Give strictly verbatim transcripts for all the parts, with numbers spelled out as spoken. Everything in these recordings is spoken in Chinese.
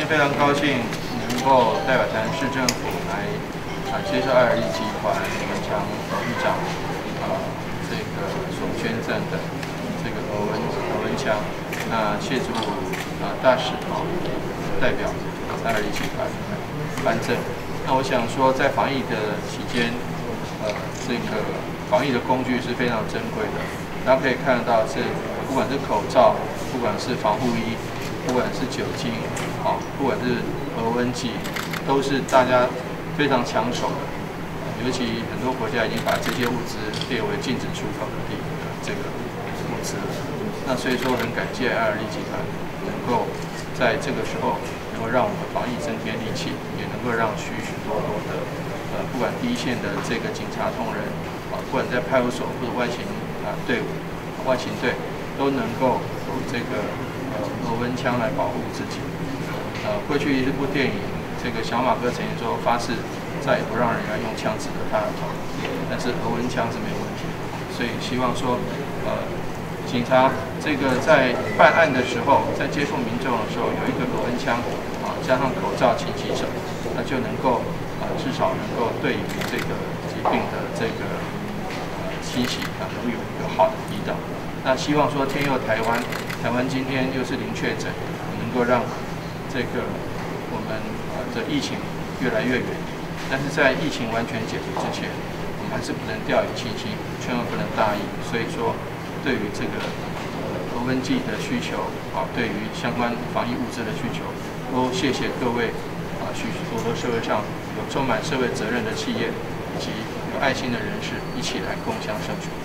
非常高兴能够代表台南市政府来啊接受爱尔利集团文强董事长啊这个所捐赠的这个俄文俄文枪，那谢主啊大使啊代表爱尔利集团颁赠。那我想说，在防疫的期间，呃，这个防疫的工具是非常珍贵的。大家可以看得到是，不管是口罩，不管是防护衣，不管是酒精，啊，不管是额温计，都是大家非常抢手的。尤其很多国家已经把这些物资列为禁止出口的地的这个物资。那所以说，很感谢爱尔利集团能够在这个时候能够让我们防疫增添力气，也能够让许许多多的呃，不管第一线的这个警察同仁啊，不管在派出所或者外勤啊队伍、外勤队，都能够有这个呃额温枪来保护自己。呃，过去一部电影，这个小马哥曾经说发誓再也不让人家用枪指着他的头，但是额温枪是没有问题的。所以希望说，呃，警察这个在办案的时候，在接触民众的时候，有一个额温枪啊，加上口罩、勤洗手，那就能够啊、呃，至少能够对于这个疾病的这个呃侵袭啊，能有有好的抵挡。那希望说天佑台湾，台湾今天又是零确诊，能够让这个我们呃的疫情越来越远。但是在疫情完全解除之前，我们还是不能掉以轻心，千万不能大意。所以说，对于这个额温计的需求啊，对于相关防疫物资的需求，都谢谢各位啊许许多多社会上有充满社会责任的企业以及有爱心的人士一起来共襄盛举。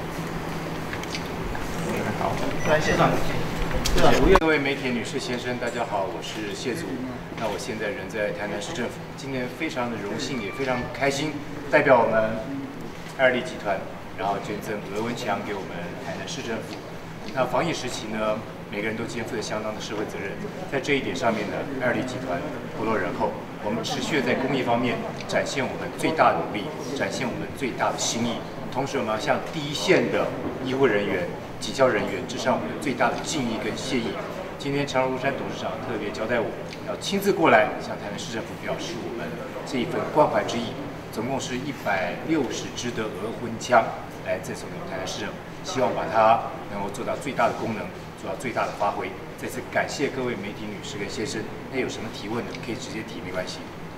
好，来谢长。各位媒体女士先生，大家好，我是谢祖。那我现在人在台南市政府，今天非常的荣幸，也非常开心，代表我们爱尔利集团，然后捐赠额温枪给我们台南市政府。那防疫时期呢，每个人都肩负着相当的社会责任，在这一点上面呢，爱尔利集团不落人后，我们持续的在公益方面展现我们最大的努力，展现我们最大的心意。同时，我们要向第一线的医护人员、警消人员致上我们最大的敬意跟谢意。今天长荣山董事长特别交代我，要亲自过来向台南市政府表示我们这一份关怀之意。总共是一百六十支的额温枪来赠送给台南市政府，希望把它能够做到最大的功能，做到最大的发挥。再次感谢各位媒体女士跟先生，那有什么提问的可以直接提，没关系。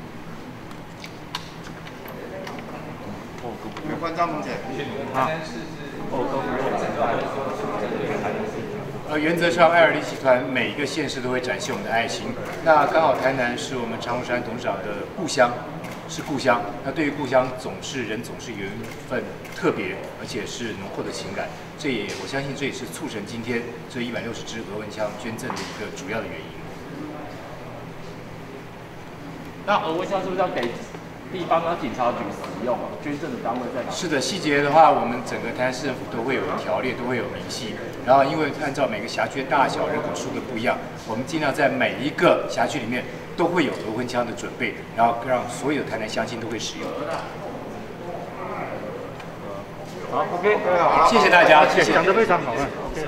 有关张萌姐， 好。呃，原则上，爱尔利集团每一个县市都会展现我们的爱心。那刚好台南是我们长荣山董事长的故乡，是故乡。那对于故乡，总是人总是有一份特别，而且是浓厚的情感。这也我相信这也是促成今天这一百六十支额温枪捐赠的一个主要的原因。 那额温枪是不是要给地方的警察局使用啊？捐赠的单位在哪？ 是的，细节的话，我们整个台南市政府都会有条列，都会有明细。然后，因为按照每个辖区的大小、人口数的不一样，我们尽量在每一个辖区里面都会有额温枪的准备，然后让所有的台南乡亲都会使用。 好 ，OK， 谢谢大家，谢谢， 讲得非常好啊。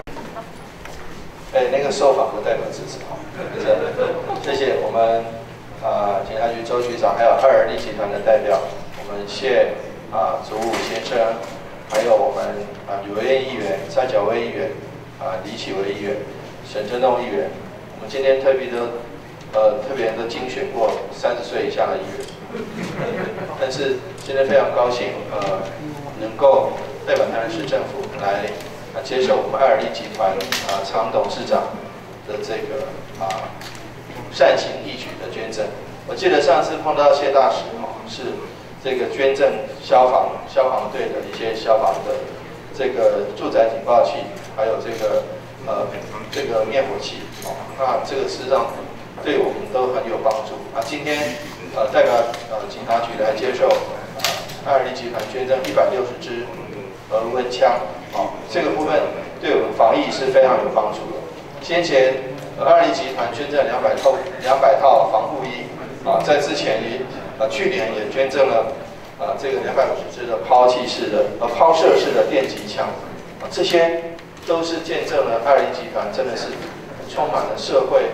哎，那个受访不代表支持哈，谢谢我们啊警察局周局长，还有爱尔利集团的代表，我们谢啊祖武先生，还有我们啊吕维燕议员、蔡角威议员、啊李启维议员、沈振东议员，我们今天特别的呃特别的精选过三十岁以下的议员，但是今天非常高兴呃能够代表台南市政府来啊接受我们爱尔利集团啊常董事长的这个啊善行义举的捐赠。我记得上次碰到谢大使哦，是这个捐赠消防消防队的一些消防的这个住宅警报器，还有这个呃这个灭火器哦，那这个事实上对我们都很有帮助啊。今天呃代表呃警察局来接受啊爱尔利集团捐赠一百六十支额温枪，哦，这个部分对我们防疫是非常有帮助的。先前爱尔利集团捐赠两百套两百套防护衣啊，在之前也呃去年也捐赠了啊这个两百五十支的抛弃式的呃抛射式的电击枪啊，这些都是见证了爱尔利集团真的是充满了社会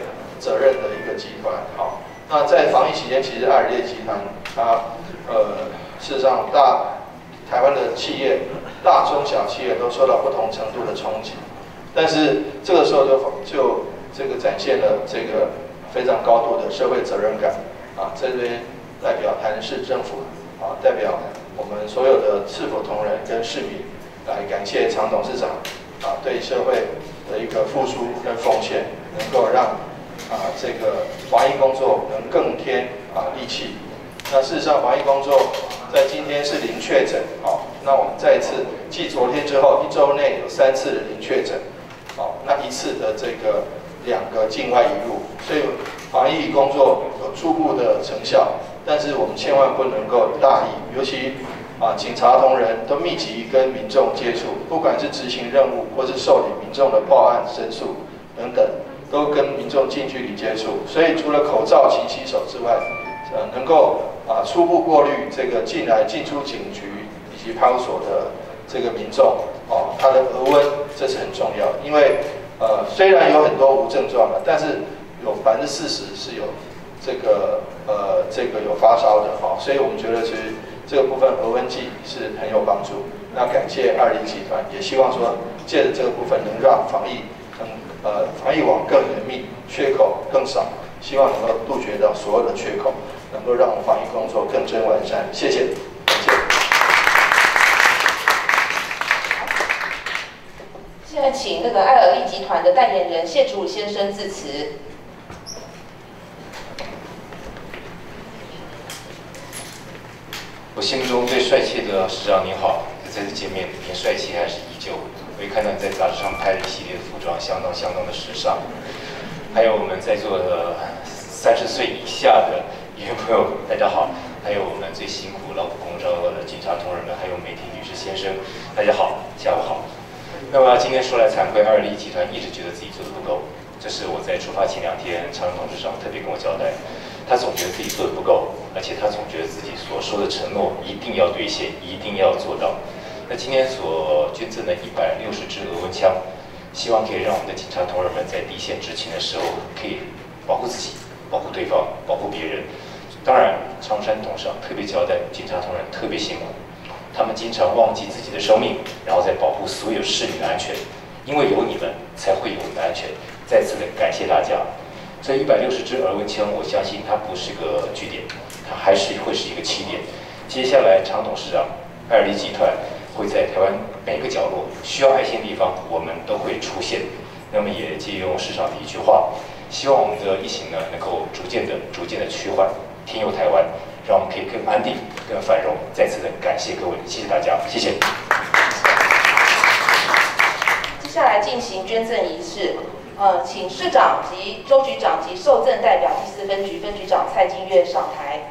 责任的一个集团。好，那在防疫期间，其实爱尔烈集团它呃事实上大台湾的企业大中小企业都受到不同程度的冲击，但是这个时候就就这个展现了这个非常高度的社会责任感啊，这边代表台南市政府啊，代表我们所有的市府同仁跟市民来感谢常董事长啊对社会的一个付出跟奉献，能够让啊这个防疫工作能更添啊力气。那事实上，防疫工作在今天是零确诊，好，那我们再一次继昨天之后，一周内有三次的零确诊，好，那一次的这个两个境外移入，所以防疫工作有初步的成效，但是我们千万不能够大意，尤其啊警察同仁都密集跟民众接触，不管是执行任务或是受理民众的报案申诉等等，都跟民众近距离接触，所以除了口罩、勤洗手之外，呃，能够啊初步过滤这个进来进出警局以及派出所的这个民众，哦，他的额温这是很重要的，因为呃虽然有很多无症状的，但是有百分之四十是有这个呃这个有发烧的，哦，所以我们觉得其实这个部分额温计是很有帮助。那感谢爱尔烈集团，也希望说借着这个部分能让防疫能呃防疫网更严密，缺口更少，希望能够杜绝到所有的缺口。能够让我们防疫工作更臻完善，谢谢，感谢。 现在请那个爱尔烈集团的代言人谢祖武先生致辞。 我心目中最帅气的市长您好，在这见面，您帅气还是依旧。我也看到你在杂志上拍了一系列的服装，相当相当的时尚。还有我们在座的三十岁以下的医院朋友，大家好；还有我们最辛苦、劳苦功高的警察同仁们，还有媒体女士先生，大家好，下午好。那么今天说来惭愧，爱尔烈集团一直觉得自己做的不够，这是我在出发前两天，常董事长特别跟我交代，他总觉得自己做的不够，而且他总觉得自己所说的承诺一定要兑现，一定要做到。那今天所捐赠的一百六十支额温枪，希望可以让我们的警察同仁们在第一线执勤的时候，可以保护自己。保护对方，保护别人。当然，常山董事长特别交代，警察同仁特别辛苦，他们经常忘记自己的生命，然后再保护所有市民的安全。因为有你们，才会有我们的安全。再次的感谢大家。这一百六十支额温枪，我相信它不是个据点，它还是会是一个起点。接下来，常董事长、爱尔烈集团会在台湾每个角落需要爱心的地方，我们都会出现。那么，也借用市长的一句话。希望我们的疫情呢能够逐渐的、逐渐的趋缓，天佑台湾，让我们可以更安定、更繁荣。再次的感谢各位，谢谢大家，谢谢。 接下来进行捐赠仪式，呃，请市长及周局长及受赠代表第四分局分局长蔡金月上台。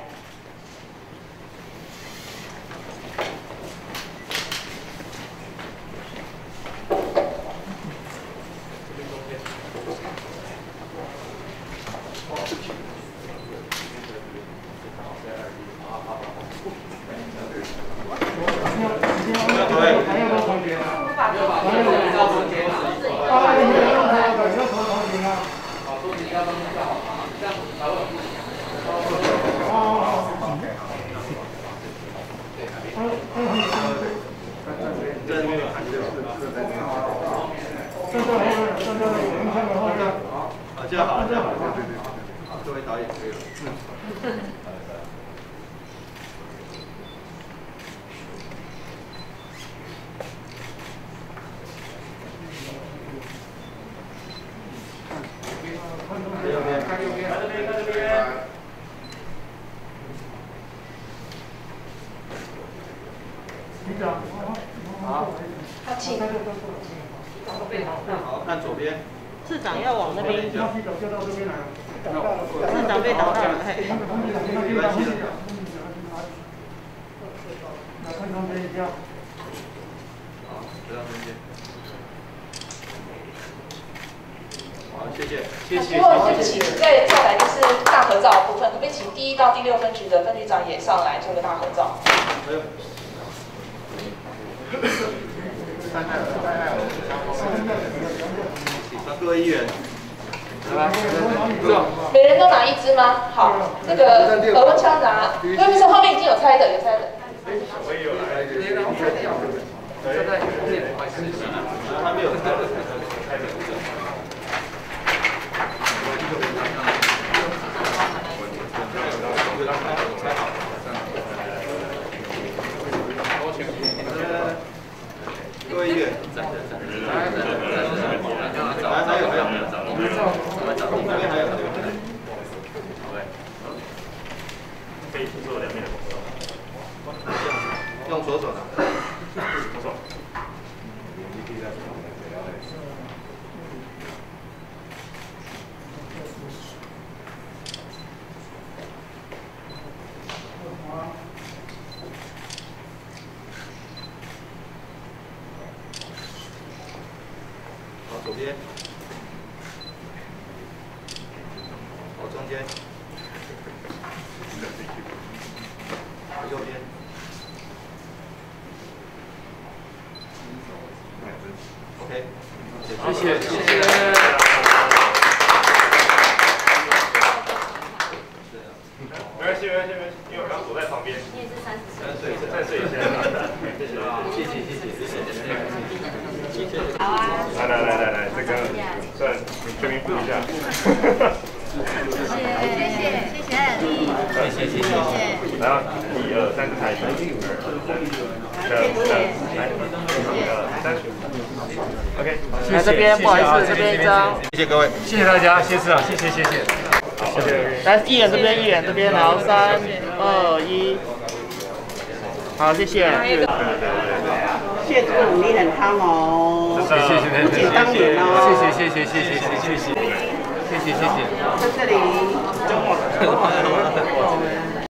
这样好，这样好，对对对，好，各位导演可以了。嗯。看右边，看右边，看这边，看这边。局长，好。 好，请。 好，看左边。 市长要往那边，市长被挡到了，嘿。 没关系的。 看中间一下。 好，回到中间。好，谢谢，谢谢。 最后对不起，再再来就是大合照的部分，可不可以请第一到第六分局的分局长也上来做个大合照？ 没有。三二二二。各位议员，各位每人都拿一支吗？好，这个耳温枪拿，对不起，后面已经有猜的，有猜的。我也有来。现在有点快实习，他没有猜的，猜的。各位议员，还有还有，我们这边还有。可以做两面的工作。用左手拿。左手。好，左边。好，中间。好，右边。OK， 谢谢，谢谢。没关系，没关系，没关系，因为我刚躲在旁边。你也是三十岁，三十岁以下。谢谢，谢谢，谢谢，谢谢。好啊。来来来来来，这个算你全名复一下。谢谢，谢谢，谢谢艾丽。谢谢，谢谢。来啊，一二三，开始。一二三，来，一二三。OK， 来这边，不好意思，这边一张。 谢谢各位， 谢谢大家，谢谢啊，谢谢谢谢。 谢谢。来，一人这边，一人这边，然后三二一。好，谢谢。 谢主努力很汤哦， 谢谢谢谢， 不简单点哦。 谢谢谢谢谢谢谢谢谢谢谢谢谢谢。 在这里。